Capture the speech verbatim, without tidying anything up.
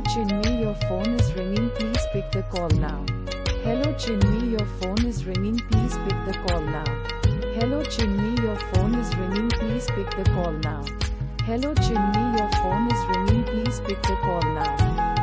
Chinmay, your phone is ringing, please pick the call now. Hello Chinmay, your phone is ringing, please pick the call now. Hello Chinmay, your phone is ringing, please pick the call now. Hello Chinmay, your phone is ringing, please pick the call now.